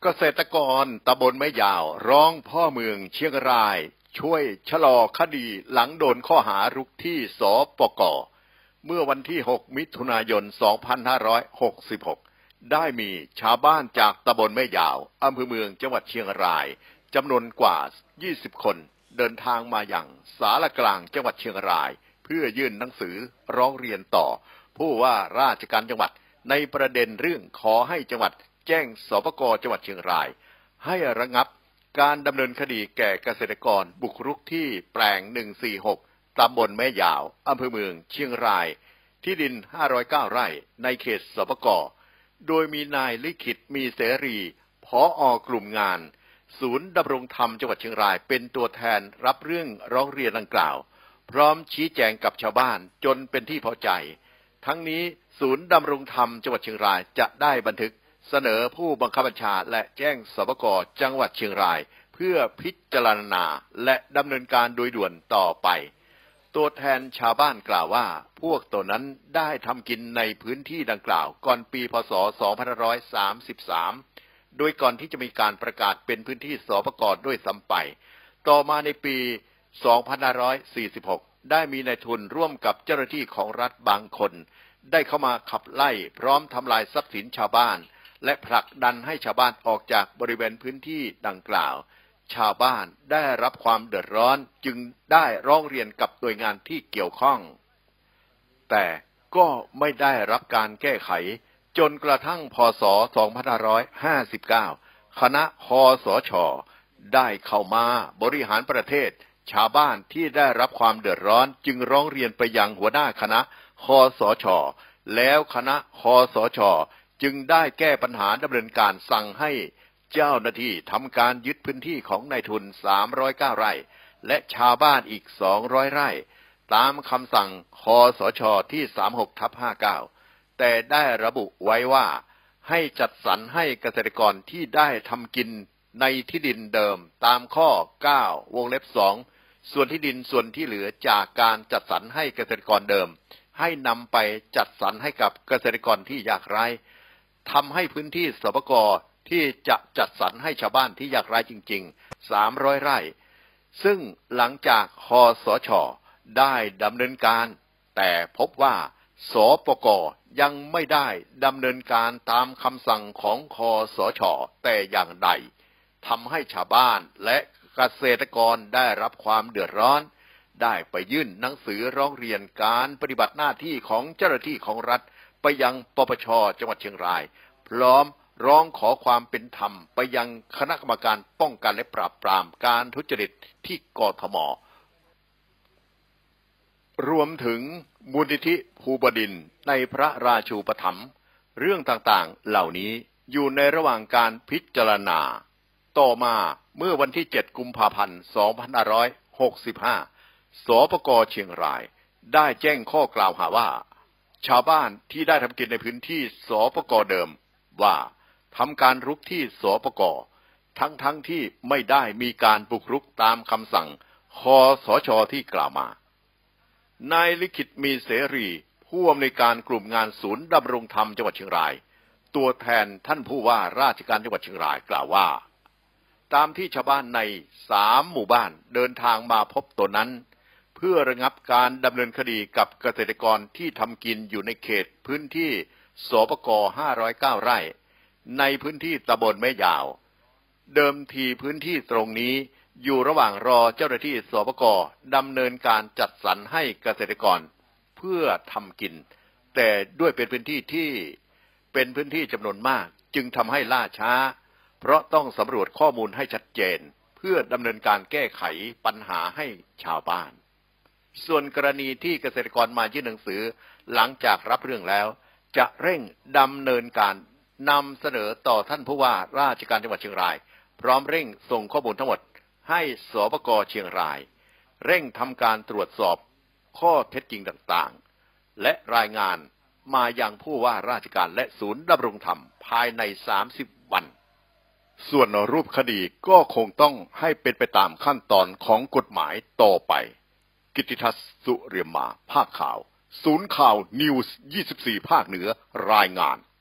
เกษตรกรตำบลแม่ยาวร้องพ่อเมืองเชียงรายช่วยชะลอคดีหลังโดนข้อหารุกที่สปก.เมื่อวันที่ 6 มิถุนายน 2566 ได้มีชาวบ้านจากตำบลแม่ยาวอำเภอเมืองจังหวัดเชียงรายจำนวนกว่า 20 คนเดินทางมาอย่างศาลกลางจังหวัดเชียงรายเพื่อยื่นหนังสือร้องเรียนต่อผู้ว่าราชการจังหวัดในประเด็นเรื่องขอให้จังหวัดแจ้งสปก.จังหวัดเชียงรายให้ระงับการดำเนินคดีแก่เกษตรกรบุกรุกที่แปลง 146 ตำบลแม่ยาวอำเภอเมืองเชียงรายที่ดิน 509 ไร่ในเขตสปก.โดยมีนายลิขิตมีเสรีผอกลุ่มงานศูนย์ดำรงธรรมจังหวัดเชียงรายเป็นตัวแทนรับเรื่องร้องเรียนดังกล่าวพร้อมชี้แจงกับชาวบ้านจนเป็นที่พอใจทั้งนี้ศูนย์ดำรงธรรมจังหวัดเชียงรายจะได้บันทึกเสนอผู้บังคับบัญชาและแจ้งสปก.จังหวัดเชียงรายเพื่อพิจารณาและดำเนินการโดยด่วนต่อไปตัวแทนชาวบ้านกล่าวว่าพวกตนนั้นได้ทำกินในพื้นที่ดังกล่าวก่อนปีพ.ศ. 2533โดยก่อนที่จะมีการประกาศเป็นพื้นที่สปก.ด้วยซ้ำไปต่อมาในปี 2546 ได้มีนายทุนร่วมกับเจ้าหน้าที่ของรัฐบางคนได้เข้ามาขับไล่พร้อมทำลายทรัพย์สินชาวบ้านและผลักดันให้ชาวบ้านออกจากบริเวณพื้นที่ดังกล่าวชาวบ้านได้รับความเดือดร้อนจึงได้ร้องเรียนกับหน่วยงานที่เกี่ยวข้องแต่ก็ไม่ได้รับการแก้ไขจนกระทั่งพ.ศ. 2559 คณะคสช.ได้เข้ามาบริหารประเทศชาวบ้านที่ได้รับความเดือดร้อนจึงร้องเรียนไปยังหัวหน้าคณะคสช.แล้วคณะคสช.จึงได้แก้ปัญหาดำเนินการสั่งให้เจ้าหน้าที่ทำการยึดพื้นที่ของนายทุน309 ไร่และชาวบ้านอีก200 ไร่ตามคำสั่งคสช.ที่ 36/59 แต่ได้ระบุไว้ว่าให้จัดสรรให้เกษตรกรที่ได้ทำกินในที่ดินเดิมตามข้อ 9 วงเล็บ 2 ส่วนที่ดินส่วนที่เหลือจากการจัดสรรให้เกษตรกรเดิมให้นำไปจัดสรรให้กับเกษตรกรที่ยากไร้ทำให้พื้นที่สปก.ที่จะจัดสรรให้ชาวบ้านที่ยากไร้จริงๆ300 ไร่ซึ่งหลังจากคสช.ได้ดำเนินการแต่พบว่าสปก.ยังไม่ได้ดำเนินการตามคำสั่งของคสช.แต่อย่างใดทำให้ชาวบ้านและเกษตรกรได้รับความเดือดร้อนได้ไปยื่นหนังสือร้องเรียนการปฏิบัติหน้าที่ของเจ้าหน้าที่ของรัฐไปยังปปช.จังหวัดเชียงรายพร้อมร้องขอความเป็นธรรมไปยังคณะกรรมการป้องกันและปราบปรามการทุจริตที่กทม.รวมถึงมูลนิธิภูบดินทร์ในพระราชูปถัมภ์เรื่องต่างๆเหล่านี้อยู่ในระหว่างการพิจารณาต่อมาเมื่อวันที่ 7 กุมภาพันธ์ 2565 สปก.เชียงรายได้แจ้งข้อกล่าวหาว่าชาวบ้านที่ได้ทำกินในพื้นที่สปก.เดิมว่าทำการรุกที่สปก.ทั้งที่ไม่ได้มีการบุกรุกตามคำสั่งคสช.ที่กล่าวมานายลิขิตมีเสรีผู้อำนวยการกลุ่มงานศูนย์ดำรงธรรมจังหวัดเชียงรายตัวแทนท่านผู้ว่าราชการจังหวัดเชียงรายกล่าวว่าตามที่ชาวบ้านใน3 หมู่บ้านเดินทางมาพบตนนั้นเพื่อระงับการดำเนินคดีกับเกษตรกรที่ทำกินอยู่ในเขตพื้นที่สปก. 509 ไร่ในพื้นที่ตำบลแม่ยาวเดิมทีพื้นที่ตรงนี้อยู่ระหว่างรอเจ้าหน้าที่สปก.ดำเนินการจัดสรรให้เกษตรกรเพื่อทำกินแต่ด้วยเป็นพื้นที่จำนวนมากจึงทำให้ล่าช้าเพราะต้องสำรวจข้อมูลให้ชัดเจนเพื่อดำเนินการแก้ไขปัญหาให้ชาวบ้านส่วนกรณีที่เกษตรกรมายื่นหนังสือหลังจากรับเรื่องแล้วจะเร่งดำเนินการนำเสนอต่อท่านผู้ว่าราชการจังหวัดเชียงรายพร้อมเร่งส่งข้อมูลทั้งหมดให้สปก.เชียงรายเร่งทำการตรวจสอบข้อเท็จจริงต่างๆและรายงานมายังผู้ว่าราชการและศูนย์ดำรงธรรมภายใน30 วันส่วนรูปคดีก็คงต้องให้เป็นไปตามขั้นตอนของกฎหมายต่อไปกิตติทัศน์สุเรียมมาภาคข่าวศูนย์ข่าวนิวส์24ภาคเหนือรายงาน